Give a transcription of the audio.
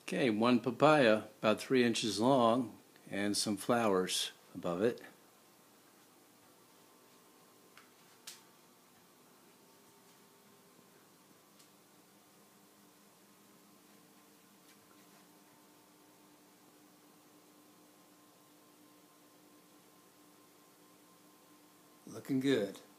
Okay, one papaya about 3 inches long and some flowers above it. Looking good.